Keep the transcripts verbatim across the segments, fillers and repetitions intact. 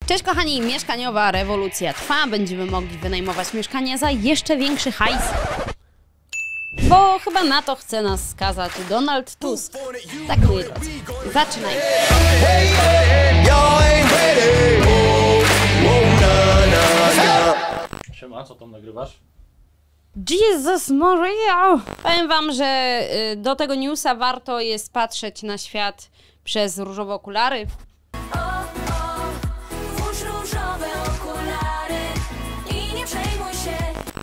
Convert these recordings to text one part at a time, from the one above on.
Cześć kochani, mieszkaniowa rewolucja trwa. Będziemy mogli wynajmować mieszkania za jeszcze większy hajs. Bo chyba na to chce nas skazać Donald Tusk. Tak, moi drodzy. Zaczynajmy. Siema, co tam nagrywasz? Jezus Maria! Powiem wam, że do tego newsa warto jest patrzeć na świat przez różowe okulary. O, o, włóż różowe okulary i nie przejmuj się.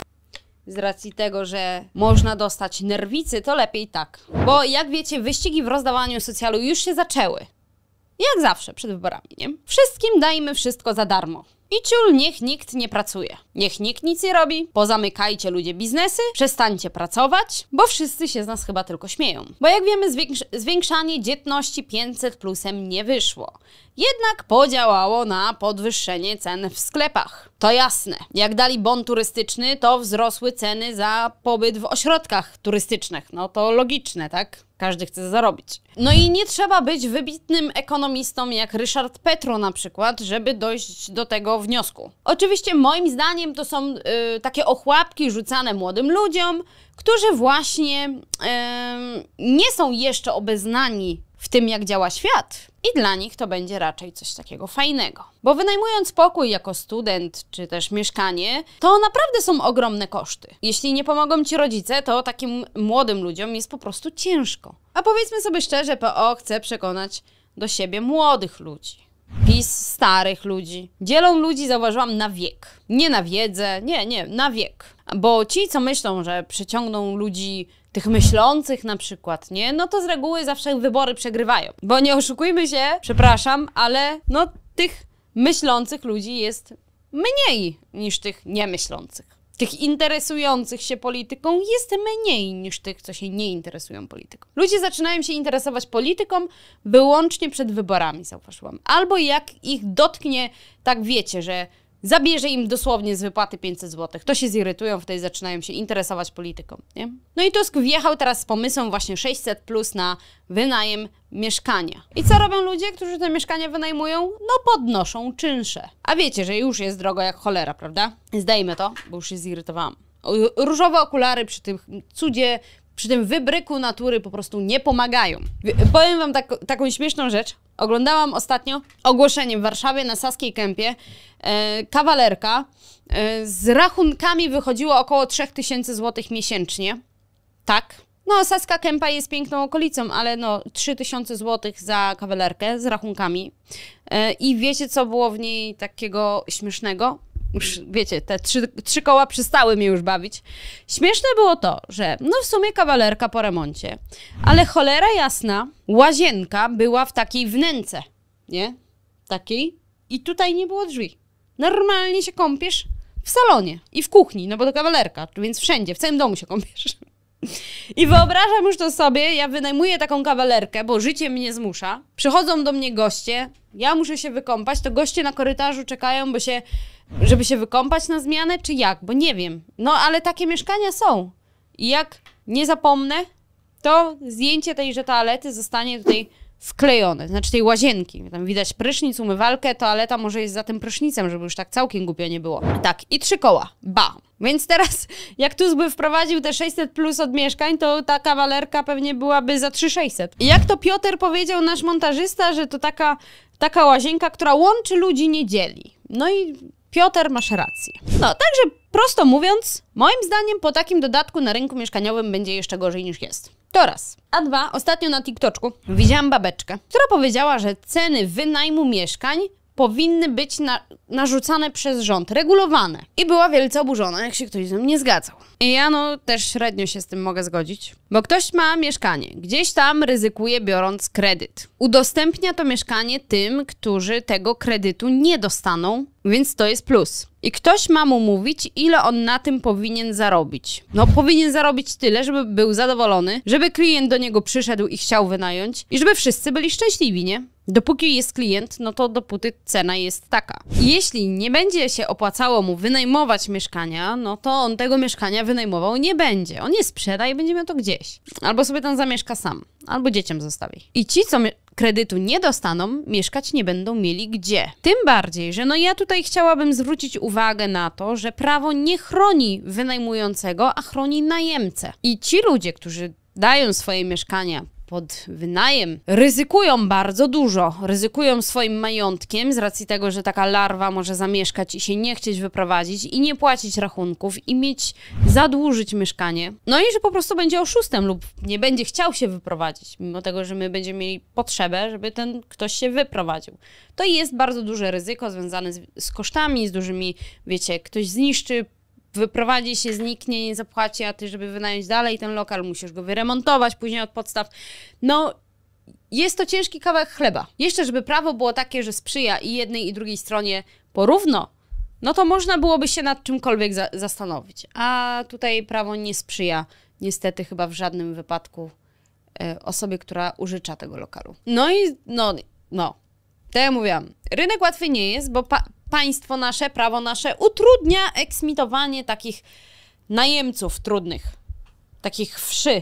Z racji tego, że można dostać nerwicy, to lepiej tak. Bo jak wiecie, wyścigi w rozdawaniu socjalu już się zaczęły. Jak zawsze przed wyborami, nie? Wszystkim dajmy wszystko za darmo. I ciul, niech nikt nie pracuje. Niech nikt nic nie robi. Pozamykajcie ludzie biznesy, przestańcie pracować, bo wszyscy się z nas chyba tylko śmieją. Bo jak wiemy, zwiększ zwiększanie dzietności pięćset plusem nie wyszło. Jednak podziałało na podwyższenie cen w sklepach. To jasne. Jak dali bon turystyczny, to wzrosły ceny za pobyt w ośrodkach turystycznych. No to logiczne, tak? Każdy chce zarobić. No i nie trzeba być wybitnym ekonomistą jak Ryszard Petru na przykład, żeby dojść do tego wniosku. Oczywiście moim zdaniem to są y, takie ochłapki rzucane młodym ludziom, którzy właśnie y, nie są jeszcze obeznani w tym, jak działa świat. I dla nich to będzie raczej coś takiego fajnego. Bo wynajmując pokój jako student, czy też mieszkanie, to naprawdę są ogromne koszty. Jeśli nie pomogą ci rodzice, to takim młodym ludziom jest po prostu ciężko. A powiedzmy sobie szczerze, P O chce przekonać do siebie młodych ludzi. PiS starych ludzi. Dzielą ludzi, zauważyłam, na wiek. Nie na wiedzę, nie, nie, na wiek. Bo ci, co myślą, że przyciągną ludzi tych myślących na przykład, nie? No to z reguły zawsze wybory przegrywają. Bo nie oszukujmy się, przepraszam, ale no tych myślących ludzi jest mniej niż tych niemyślących. Tych interesujących się polityką jest mniej niż tych, co się nie interesują polityką. Ludzie zaczynają się interesować polityką wyłącznie przed wyborami, zauważyłam. Albo jak ich dotknie, tak wiecie, że zabierze im dosłownie z wypłaty pięćset złotych. To się zirytują, wtedy zaczynają się interesować polityką, nie? No i Tusk wjechał teraz z pomysłem właśnie sześćset plus na wynajem mieszkania. I co robią ludzie, którzy te mieszkania wynajmują? No podnoszą czynsze. A wiecie, że już jest drogo jak cholera, prawda? Zdejmę to, bo już się zirytowałam. Różowe okulary przy tym cudzie, przy tym wybryku natury po prostu nie pomagają. Powiem wam tak, taką śmieszną rzecz. Oglądałam ostatnio ogłoszenie w Warszawie na Saskiej Kępie. E, kawalerka e, z rachunkami wychodziło około trzy tysiące złotych miesięcznie. Tak. No, Saska Kępa jest piękną okolicą, ale no trzy tysiące złotych za kawalerkę z rachunkami. E, I wiecie, co było w niej takiego śmiesznego? Już wiecie, te trzy, trzy koła przestały mnie już bawić. Śmieszne było to, że no w sumie kawalerka po remoncie, ale cholera jasna, łazienka była w takiej wnęce, nie? Takiej. I tutaj nie było drzwi. Normalnie się kąpiesz w salonie i w kuchni, no bo to kawalerka, więc wszędzie, w całym domu się kąpiesz. I wyobrażam już to sobie, ja wynajmuję taką kawalerkę, bo życie mnie zmusza. Przychodzą do mnie goście, ja muszę się wykąpać, to goście na korytarzu czekają, bo się, żeby się wykąpać na zmianę, czy jak? Bo nie wiem. No ale takie mieszkania są. I jak nie zapomnę, to zdjęcie tejże toalety zostanie tutaj wklejone, znaczy tej łazienki. Tam widać prysznic, umywalkę, toaleta może jest za tym prysznicem, żeby już tak całkiem głupio nie było. Tak, i trzy koła. Ba. Więc teraz, jak Tusk by wprowadził te sześćset plus od mieszkań, to ta kawalerka pewnie byłaby za trzy tysiące sześćset. I jak to Piotr powiedział, nasz montażysta, że to taka, taka łazienka, która łączy ludzi, nie dzieli. No i Piotr, masz rację. No, także prosto mówiąc, moim zdaniem po takim dodatku na rynku mieszkaniowym będzie jeszcze gorzej niż jest. To raz. A dwa, ostatnio na TikToczku widziałam babeczkę, która powiedziała, że ceny wynajmu mieszkań powinny być na, narzucane przez rząd, regulowane. I była wielce oburzona, jak się ktoś z tym nie zgadzał. I ja no też średnio się z tym mogę zgodzić, bo ktoś ma mieszkanie, gdzieś tam ryzykuje biorąc kredyt. Udostępnia to mieszkanie tym, którzy tego kredytu nie dostaną, więc to jest plus. I ktoś ma mu mówić, ile on na tym powinien zarobić. No powinien zarobić tyle, żeby był zadowolony, żeby klient do niego przyszedł i chciał wynająć i żeby wszyscy byli szczęśliwi, nie? Dopóki jest klient, no to dopóty cena jest taka. I jeśli nie będzie się opłacało mu wynajmować mieszkania, no to on tego mieszkania wynajmował nie będzie. On je sprzeda i będzie miał to gdzieś. Albo sobie tam zamieszka sam. Albo dzieciom zostawi. I ci, co kredytu nie dostaną, mieszkać nie będą mieli gdzie. Tym bardziej, że no ja tutaj chciałabym zwrócić uwagę na to, że prawo nie chroni wynajmującego, a chroni najemcę. I ci ludzie, którzy dają swoje mieszkania pod wynajem, ryzykują bardzo dużo, ryzykują swoim majątkiem z racji tego, że taka larwa może zamieszkać i się nie chcieć wyprowadzić i nie płacić rachunków i mieć, zadłużyć mieszkanie. No i że po prostu będzie oszustem lub nie będzie chciał się wyprowadzić, mimo tego, że my będziemy mieli potrzebę, żeby ten ktoś się wyprowadził. To jest bardzo duże ryzyko związane z, z kosztami, z dużymi, wiecie, ktoś zniszczy, wyprowadzi się, zniknie, nie zapłaci, a ty, żeby wynająć dalej ten lokal, musisz go wyremontować później od podstaw. No, jest to ciężki kawałek chleba. Jeszcze, żeby prawo było takie, że sprzyja i jednej, i drugiej stronie porówno, no to można byłoby się nad czymkolwiek za zastanowić. A tutaj prawo nie sprzyja, niestety chyba w żadnym wypadku e, osobie, która użycza tego lokalu. No i, no, no, tak jak mówiłam, rynek łatwy nie jest, bo pa państwo nasze, prawo nasze utrudnia eksmitowanie takich najemców trudnych, takich wszy,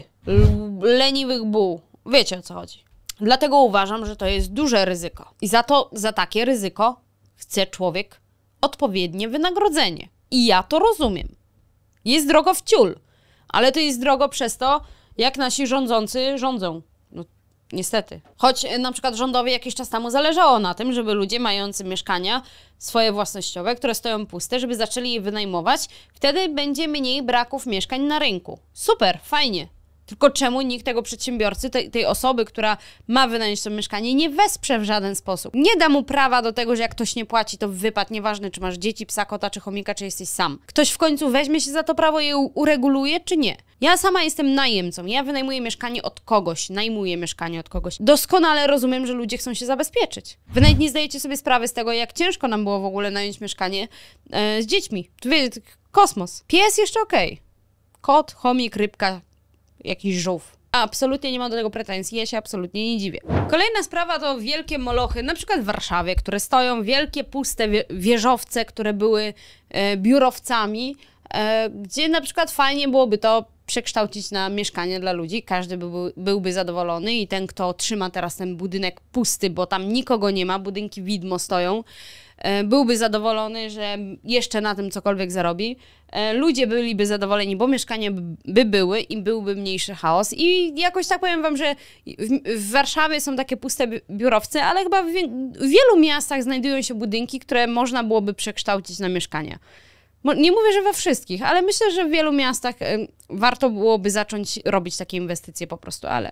leniwych buł. Wiecie, o co chodzi. Dlatego uważam, że to jest duże ryzyko. I za to, za takie ryzyko chce człowiek odpowiednie wynagrodzenie. I ja to rozumiem. Jest drogo w ciul, ale to jest drogo przez to, jak nasi rządzący rządzą. No, niestety. Choć na przykład rządowi jakiś czas temu zależało na tym, żeby ludzie mający mieszkania swoje własnościowe, które stoją puste, żeby zaczęli je wynajmować. Wtedy będzie mniej braków mieszkań na rynku. Super, fajnie. Tylko czemu nikt tego przedsiębiorcy, tej, tej osoby, która ma wynająć to mieszkanie, nie wesprze w żaden sposób. Nie da mu prawa do tego, że jak ktoś nie płaci, to wypad, nieważne czy masz dzieci, psa, kota czy chomika, czy jesteś sam. Ktoś w końcu weźmie się za to prawo i je ureguluje, czy nie? Ja sama jestem najemcą, ja wynajmuję mieszkanie od kogoś, najmuję mieszkanie od kogoś. Doskonale rozumiem, że ludzie chcą się zabezpieczyć. Wy nawet nie zdajecie sobie sprawy z tego, jak ciężko nam było w ogóle nająć mieszkanie e, z dziećmi. Tu wiecie, kosmos. Pies jeszcze okej. Okay. Kot, chomik, rybka, jakiś żółw. Absolutnie nie mam do tego pretensji, ja się absolutnie nie dziwię. Kolejna sprawa to wielkie molochy, na przykład w Warszawie, które stoją, wielkie puste wie wieżowce, które były e, biurowcami, e, gdzie na przykład fajnie byłoby to przekształcić na mieszkanie dla ludzi, każdy by, byłby zadowolony i ten, kto trzyma teraz ten budynek pusty, bo tam nikogo nie ma, budynki widmo stoją, byłby zadowolony, że jeszcze na tym cokolwiek zarobi. Ludzie byliby zadowoleni, bo mieszkania by były i byłby mniejszy chaos. I jakoś tak powiem wam, że w, w Warszawie są takie puste biurowce, ale chyba w, w wielu miastach znajdują się budynki, które można byłoby przekształcić na mieszkania. Nie mówię, że we wszystkich, ale myślę, że w wielu miastach warto byłoby zacząć robić takie inwestycje po prostu, ale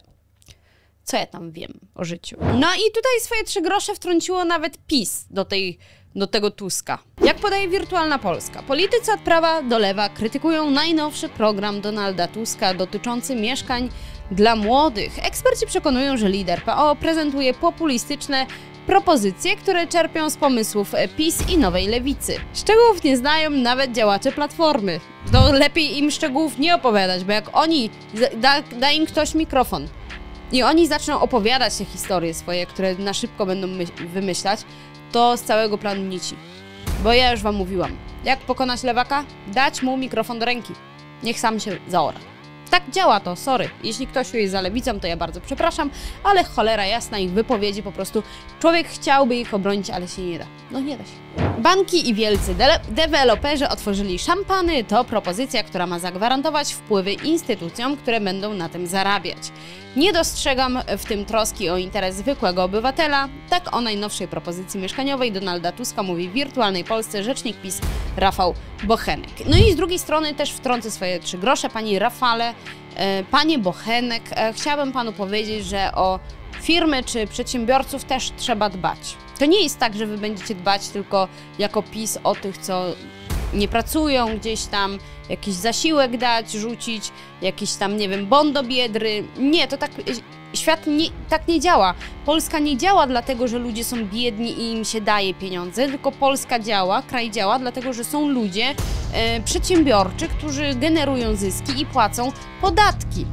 co ja tam wiem o życiu. No i tutaj swoje trzy grosze wtrąciło nawet PiS do, tej, do tego Tuska. Jak podaje Wirtualna Polska, politycy od prawa do lewa krytykują najnowszy program Donalda Tuska dotyczący mieszkań dla młodych. Eksperci przekonują, że lider P O prezentuje populistyczne propozycje, które czerpią z pomysłów PiS i Nowej Lewicy. Szczegółów nie znają nawet działacze Platformy. To lepiej im szczegółów nie opowiadać, bo jak oni, da, da im ktoś mikrofon i oni zaczną opowiadać te historie swoje, które na szybko będą wymyślać, to z całego planu nici. Bo ja już wam mówiłam, jak pokonać lewaka? Dać mu mikrofon do ręki. Niech sam się zaora. Tak działa to, sorry. Jeśli ktoś jest za lewicą, to ja bardzo przepraszam, ale cholera jasna, ich wypowiedzi po prostu człowiek chciałby ich obronić, ale się nie da. No nie da się. Banki i wielcy de deweloperzy otworzyli szampany. To propozycja, która ma zagwarantować wpływy instytucjom, które będą na tym zarabiać. Nie dostrzegam w tym troski o interes zwykłego obywatela. Tak o najnowszej propozycji mieszkaniowej Donalda Tuska mówi w Wirtualnej Polsce rzecznik PiS Rafał Bochenek. No i z drugiej strony też wtrącę swoje trzy grosze. Pani Rafale, e, panie Bochenek, e, chciałabym panu powiedzieć, że o firmy czy przedsiębiorców też trzeba dbać. To nie jest tak, że wy będziecie dbać tylko jako PiS o tych, co nie pracują gdzieś tam, jakiś zasiłek dać, rzucić, jakiś tam, nie wiem, bon do Biedry. Nie, to tak, świat nie, tak nie działa. Polska nie działa dlatego, że ludzie są biedni i im się daje pieniądze, tylko Polska działa, kraj działa dlatego, że są ludzie e, przedsiębiorczy, którzy generują zyski i płacą podatki.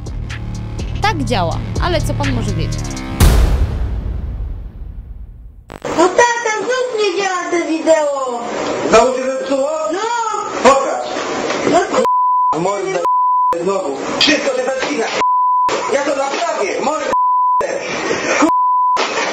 Tak działa, ale co pan może wiedzieć? No tata, znów nie działa to wideo! Znowu się zepsuło? No! Pokaż! No k***! Moje za... znowu. Wszystko się zacina. Ja to naprawię. Moje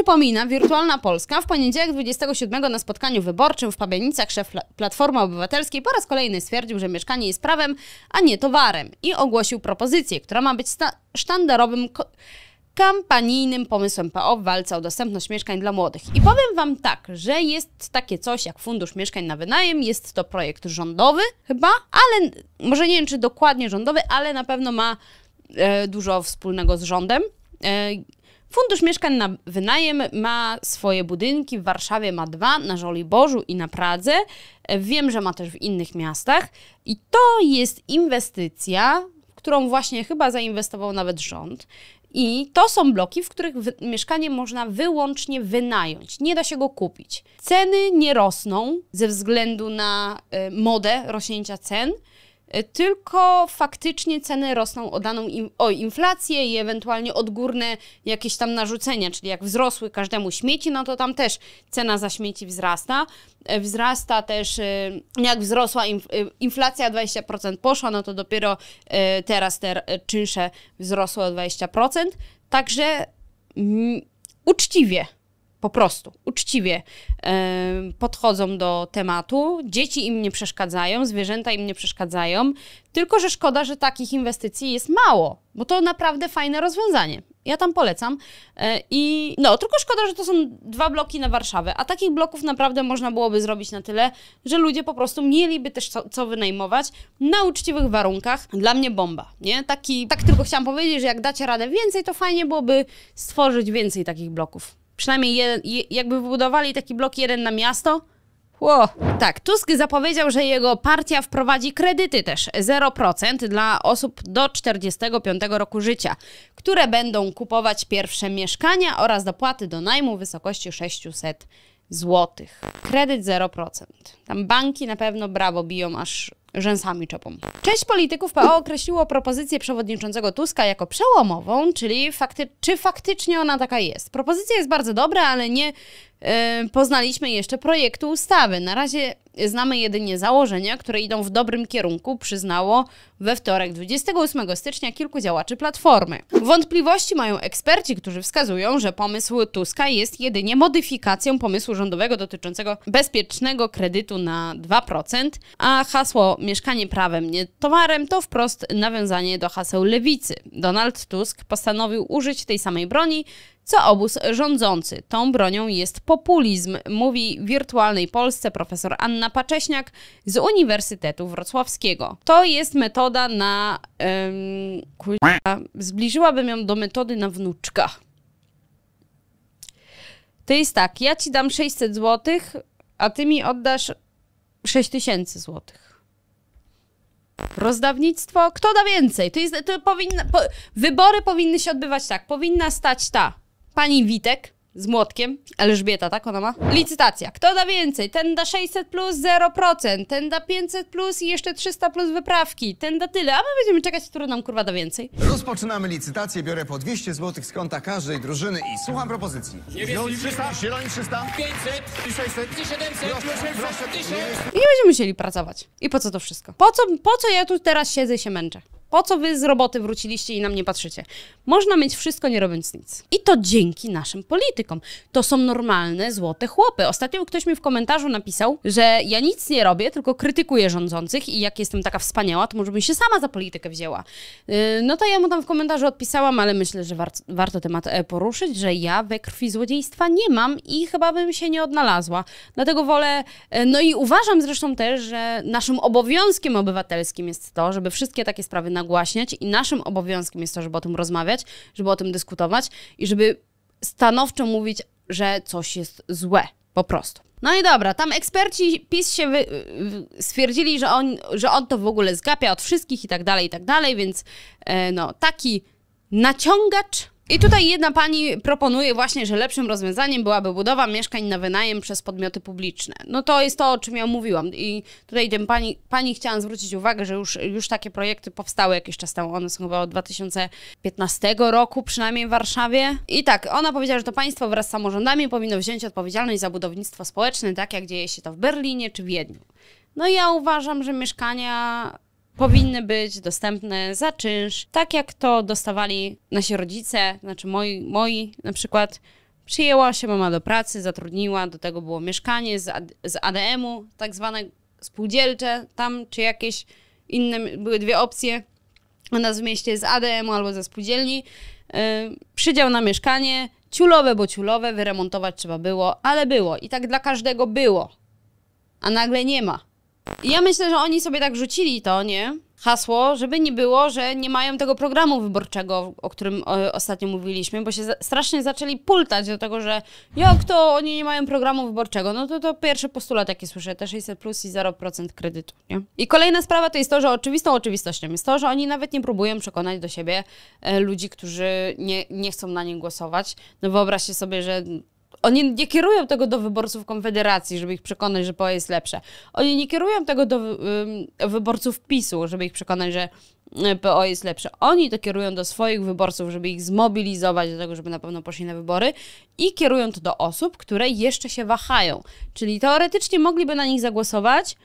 przypomina Wirtualna Polska, w poniedziałek dwudziestego siódmego na spotkaniu wyborczym w Pabianicach szef Platformy Obywatelskiej po raz kolejny stwierdził, że mieszkanie jest prawem, a nie towarem i ogłosił propozycję, która ma być sztandarowym kampanijnym pomysłem P O w walce o dostępność mieszkań dla młodych. I powiem wam tak, że jest takie coś jak Fundusz Mieszkań na Wynajem, jest to projekt rządowy chyba, ale może nie wiem czy dokładnie rządowy, ale na pewno ma e, dużo wspólnego z rządem. E, Fundusz Mieszkań na Wynajem ma swoje budynki, w Warszawie ma dwa, na Żoliborzu i na Pradze. E, wiem, że ma też w innych miastach i to jest inwestycja, w którą właśnie chyba zainwestował nawet rząd. I to są bloki, w których mieszkanie można wyłącznie wynająć. Nie da się go kupić. Ceny nie rosną ze względu na y, modę rośnięcia cen, y, tylko faktycznie ceny rosną o daną im, o inflację i ewentualnie odgórne jakieś tam narzucenia, czyli jak wzrosły każdemu śmieci, no to tam też cena za śmieci wzrasta. Y, wzrasta też, y, jak wzrosła inf, y, inflacja dwadzieścia procent poszła, no to dopiero y, teraz te y, czynsze wzrosły o dwadzieścia procent. Także mm, uczciwie, po prostu, uczciwie yy, podchodzą do tematu. Dzieci im nie przeszkadzają, zwierzęta im nie przeszkadzają, tylko że szkoda, że takich inwestycji jest mało, bo to naprawdę fajne rozwiązanie. Ja tam polecam. Yy, I no, tylko szkoda, że to są dwa bloki na Warszawę, a takich bloków naprawdę można byłoby zrobić na tyle, że ludzie po prostu mieliby też co, co wynajmować na uczciwych warunkach. Dla mnie bomba, nie? Taki, tak tylko chciałam powiedzieć, że jak dacie radę więcej, to fajnie byłoby stworzyć więcej takich bloków. Przynajmniej jeden, jakby wybudowali taki blok jeden na miasto. Ło. Tak, Tusk zapowiedział, że jego partia wprowadzi kredyty też zero procent dla osób do czterdziestego piątego roku życia, które będą kupować pierwsze mieszkania oraz dopłaty do najmu w wysokości sześćset złotych. Kredyt zero procent. Tam banki na pewno brawo biją, aż rzęsami czepą. Część polityków P O określiło propozycję przewodniczącego Tuska jako przełomową, czyli fakty czy faktycznie ona taka jest. Propozycja jest bardzo dobra, ale nie yy, poznaliśmy jeszcze projektu ustawy. Na razie znamy jedynie założenia, które idą w dobrym kierunku, przyznało we wtorek dwudziestego ósmego stycznia kilku działaczy Platformy. Wątpliwości mają eksperci, którzy wskazują, że pomysł Tuska jest jedynie modyfikacją pomysłu rządowego dotyczącego bezpiecznego kredytu na dwa procent, a hasło mieszkanie prawem, nie towarem to wprost nawiązanie do haseł lewicy. Donald Tusk postanowił użyć tej samej broni, co obóz rządzący. Tą bronią jest populizm, mówi w Wirtualnej Polsce profesor Anna Pacześniak z Uniwersytetu Wrocławskiego. To jest metoda na... Um, kurwa, zbliżyłabym ją do metody na wnuczka. To jest tak, ja ci dam sześćset złotych, a ty mi oddasz sześć tysięcy złotych. Rozdawnictwo? Kto da więcej? To jest, to powinna, po, wybory powinny się odbywać tak. Powinna stać ta pani Witek z młotkiem, Elżbieta, tak ona ma? Licytacja. Kto da więcej? Ten da sześćset plus zero procent, ten da pięćset plus i jeszcze trzysta plus wyprawki, ten da tyle, a my będziemy czekać, który nam kurwa da więcej. Rozpoczynamy licytację, biorę po dwieście złotych z konta każdej drużyny i słucham propozycji. Zieloni trzysta, zieloni trzysta, pięćset, sześćset, siedemset, I nie będziemy musieli pracować. I po co to wszystko? Po co, po co ja tu teraz siedzę i się męczę? Po co wy z roboty wróciliście i na mnie patrzycie? Można mieć wszystko, nie robiąc nic. I to dzięki naszym politykom. To są normalne, złote chłopy. Ostatnio ktoś mi w komentarzu napisał, że ja nic nie robię, tylko krytykuję rządzących i jak jestem taka wspaniała, to może bym się sama za politykę wzięła. Yy, no to ja mu tam w komentarzu odpisałam, ale myślę, że war warto temat poruszyć, że ja we krwi złodziejstwa nie mam i chyba bym się nie odnalazła. Dlatego wolę... Yy, no i uważam zresztą też, że naszym obowiązkiem obywatelskim jest to, żeby wszystkie takie sprawy nagłaśniać i naszym obowiązkiem jest to, żeby o tym rozmawiać, żeby o tym dyskutować i żeby stanowczo mówić, że coś jest złe, po prostu. No i dobra, tam eksperci PiS się wy, stwierdzili, że on, że on to w ogóle zgapia od wszystkich i tak dalej, i tak dalej, więc e, no taki naciągacz. I tutaj jedna pani proponuje właśnie, że lepszym rozwiązaniem byłaby budowa mieszkań na wynajem przez podmioty publiczne. No to jest to, o czym ja mówiłam. I tutaj tym pani, pani chciałam zwrócić uwagę, że już, już takie projekty powstały jakiś czas temu. One są chyba od dwa tysiące piętnastego roku, przynajmniej w Warszawie. I tak, ona powiedziała, że to państwo wraz z samorządami powinno wziąć odpowiedzialność za budownictwo społeczne, tak jak dzieje się to w Berlinie czy Wiedniu. No ja uważam, że mieszkania powinny być dostępne za czynsz, tak jak to dostawali nasi rodzice, znaczy moi, moi na przykład Przyjęła się mama do pracy, zatrudniła, do tego było mieszkanie z, z A D M-u, tak zwane spółdzielcze, tam czy jakieś inne, były dwie opcje. Ona w mieście z A D M-u albo ze spółdzielni. Yy, przydział na mieszkanie, ciulowe, bo ciulowe, wyremontować trzeba było, ale było. I tak dla każdego było. A nagle nie ma. I ja myślę, że oni sobie tak rzucili to, nie? Hasło, żeby nie było, że nie mają tego programu wyborczego, o którym o, ostatnio mówiliśmy, bo się za, strasznie zaczęli pultać do tego, że jak to oni nie mają programu wyborczego, no to to pierwszy postulat, jaki słyszę, te sześćset plus i zero procent kredytu, nie? I kolejna sprawa to jest to, że oczywistą oczywistością jest to, że oni nawet nie próbują przekonać do siebie e, ludzi, którzy nie, nie chcą na nich głosować. No wyobraźcie sobie, że oni nie kierują tego do wyborców Konfederacji, żeby ich przekonać, że P O jest lepsze. Oni nie kierują tego do y, wyborców PiSu, żeby ich przekonać, że P O jest lepsze. Oni to kierują do swoich wyborców, żeby ich zmobilizować do tego, żeby na pewno poszli na wybory i kierują to do osób, które jeszcze się wahają. Czyli teoretycznie mogliby na nich zagłosować,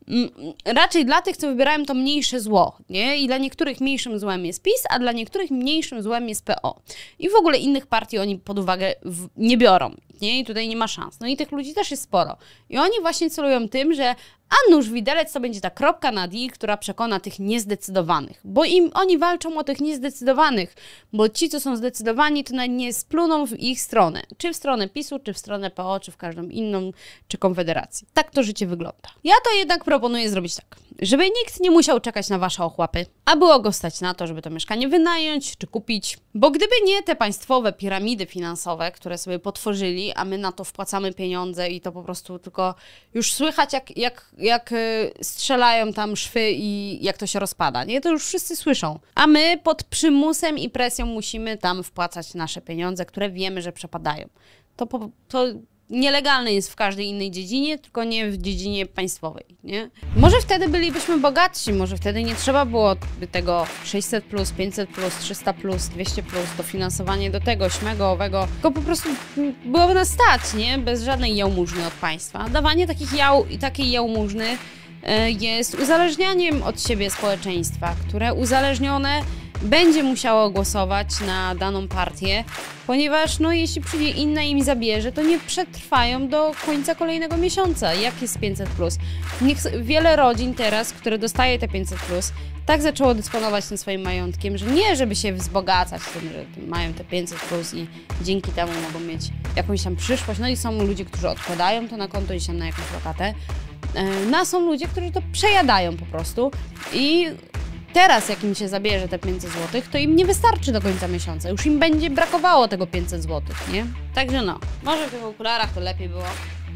raczej dla tych, co wybierają to mniejsze zło, nie? I dla niektórych mniejszym złem jest PiS, a dla niektórych mniejszym złem jest P O. I w ogóle innych partii oni pod uwagę w, nie biorą, nie? I tutaj nie ma szans. No i tych ludzi też jest sporo. I oni właśnie celują tym, że a nuż widelec to będzie ta kropka nad i, która przekona tych niezdecydowanych. Bo im oni walczą o tych niezdecydowanych, bo ci, co są zdecydowani, to nawet nie spluną w ich stronę. Czy w stronę PiSu, czy w stronę P O, czy w każdą inną, czy Konfederacji. Tak to życie wygląda. Ja to jednak proponuję zrobić tak, żeby nikt nie musiał czekać na wasze ochłapy, a było go stać na to, żeby to mieszkanie wynająć, czy kupić. Bo gdyby nie te państwowe piramidy finansowe, które sobie potworzyli, a my na to wpłacamy pieniądze i to po prostu tylko już słychać, jak, jak, jak strzelają tam szwy i jak to się rozpada, nie? To już wszyscy słyszą. A my pod przymusem i presją musimy tam wpłacać nasze pieniądze, które wiemy, że przepadają. To, po, to nielegalne jest w każdej innej dziedzinie, tylko nie w dziedzinie państwowej, nie? Może wtedy bylibyśmy bogatsi, może wtedy nie trzeba było tego sześćset plus, pięćset plus, trzysta plus, dwieście plus, dofinansowanie do tego, śmego, owego, tylko po prostu byłoby nas stać, nie? Bez żadnej jałmużny od państwa. Dawanie takich jał i takiej jałmużny jest uzależnianiem od siebie społeczeństwa, które uzależnione będzie musiało głosować na daną partię, ponieważ no jeśli przyjdzie inna i im zabierze, to nie przetrwają do końca kolejnego miesiąca. Jak jest pięćset plus? Niech wiele rodzin teraz, które dostaje te pięćset plus, tak zaczęło dysponować tym swoim majątkiem, że nie żeby się wzbogacać tym, że mają te pięćset plus i dzięki temu mogą mieć jakąś tam przyszłość. No i są ludzie, którzy odkładają to na konto i się na jakąś lokatę. No a są ludzie, którzy to przejadają po prostu i teraz jak im się zabierze te pięćset złotych, to im nie wystarczy do końca miesiąca. Już im będzie brakowało tego pięćset złotych, nie? Także no, może w tych okularach to lepiej było.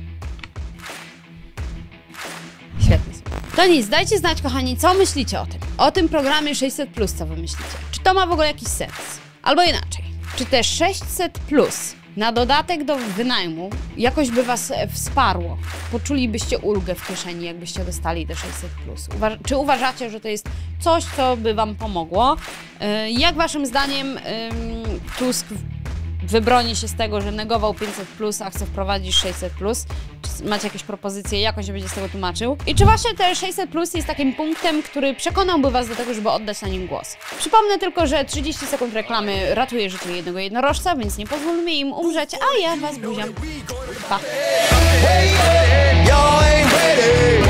Świetnie sobie. To nic, dajcie znać, kochani, co myślicie o tym. O tym programie sześćset plus, co wy myślicie. Czy to ma w ogóle jakiś sens? Albo inaczej. Czy te sześćset plus na dodatek do wynajmu jakoś by was wsparło? Poczulibyście ulgę w kieszeni, jakbyście dostali te sześćset plus? Uwa- czy uważacie, że to jest coś, co by wam pomogło? Yy, jak waszym zdaniem yy, Tusk wybroni się z tego, że negował pięćset plus, a chce wprowadzić sześćset plus? Czy macie jakieś propozycje, jak on się będzie z tego tłumaczył? I czy właśnie te sześćset plus jest takim punktem, który przekonałby was do tego, żeby oddać na nim głos? Przypomnę tylko, że trzydzieści sekund reklamy ratuje życie jednego jednorożca, więc nie pozwólmy im umrzeć, a ja was buziam. Pa! Y'all ain't ready.